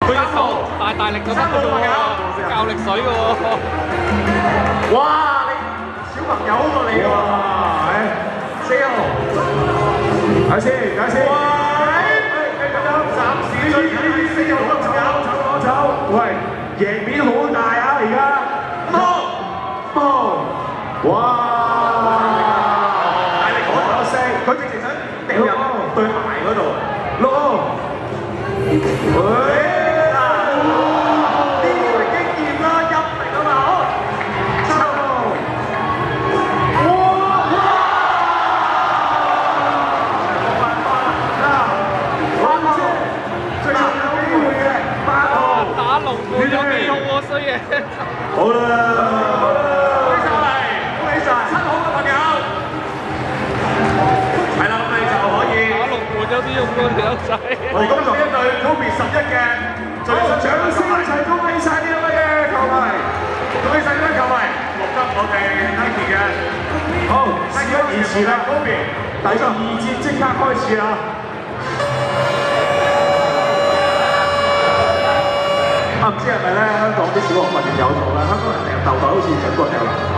佢隻手大力咁樣嘅喎，教力水嘅喎。 哇！你小朋友過嚟喎，係4號，睇先，睇先。暫時最緊要4號朋友走，喂，贏面好大啊！而家哇！大力講咗聲，佢直情想掉入對鞋嗰度。 打龍門有幾好喎，衰嘢！ 好啦，恭喜晒7號嘅朋友，係啦，咁你就可以打龍門有啲用過條仔。 提供呢一隊 Kobe 11嘅最新獎品，一齊恭喜晒呢一位嘅球迷，恭喜晒呢位球迷獲得我哋 Nike 嘅。好，事不宜遲啦 ，Kobe，第2節即刻開始啦！唔知係咪咧？香港啲小學訓練有素啦，香港人掟豆豆好似準過掟籃球。